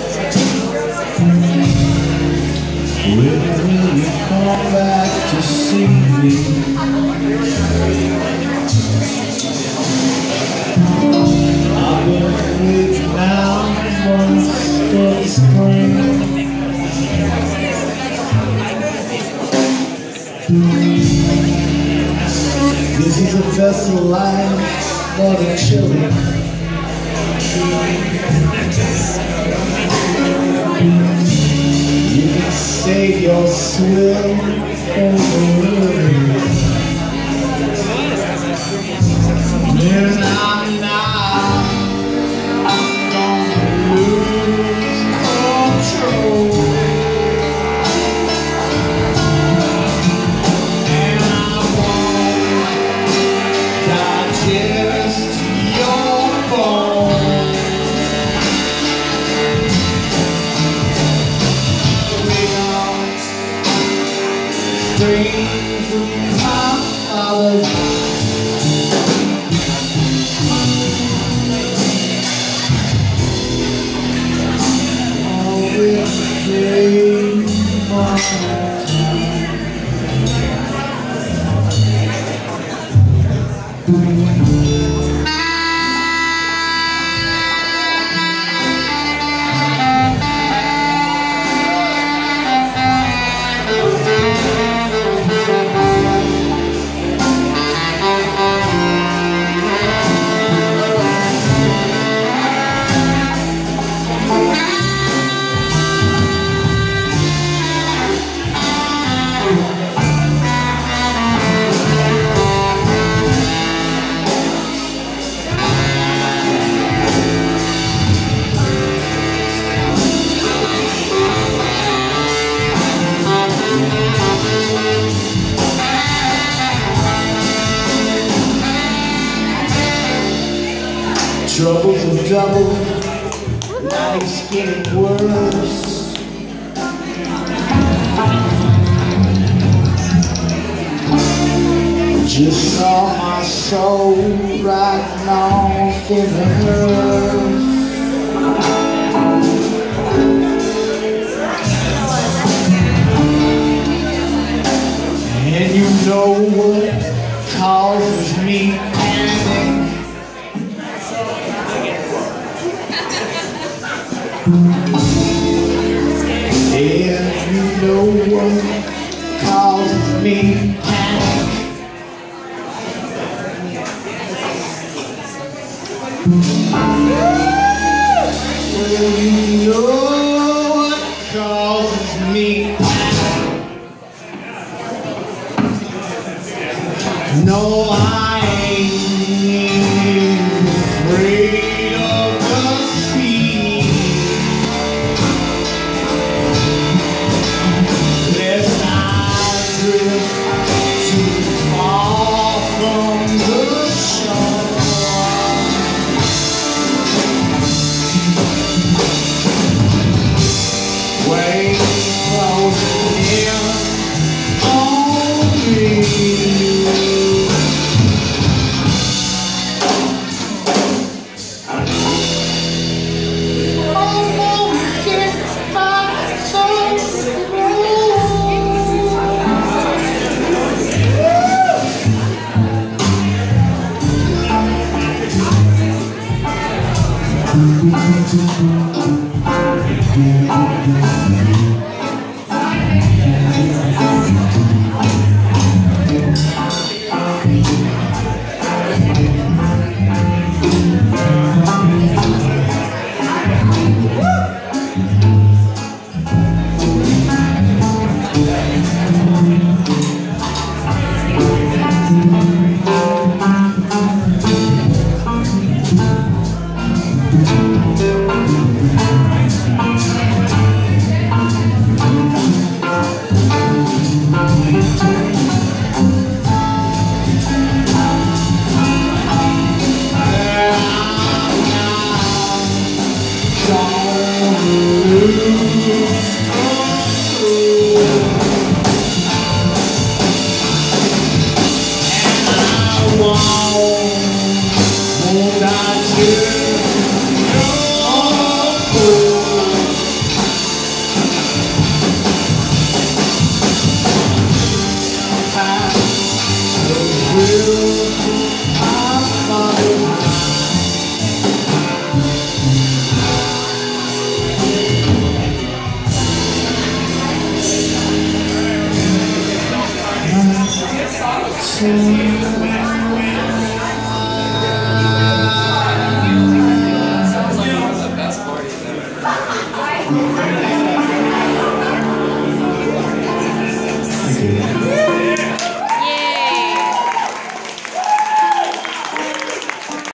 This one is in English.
When will you come back to see me? I've been waiting now once for the spring. This is a vessel line for the children. You can save your swill for the river. And I'm not gonna lose control. And I won't digest your bones. Dreams of my father's always dream of troubles of double, life's getting worse. Just saw my soul riding off in the hearse. And you know what causes me panic? And you know what causes me panic? Well, you know what causes me panic? No, I ain't afraid of the sea. Lest I drift too far from the shore. Waves closing in on me. Won't I turn your to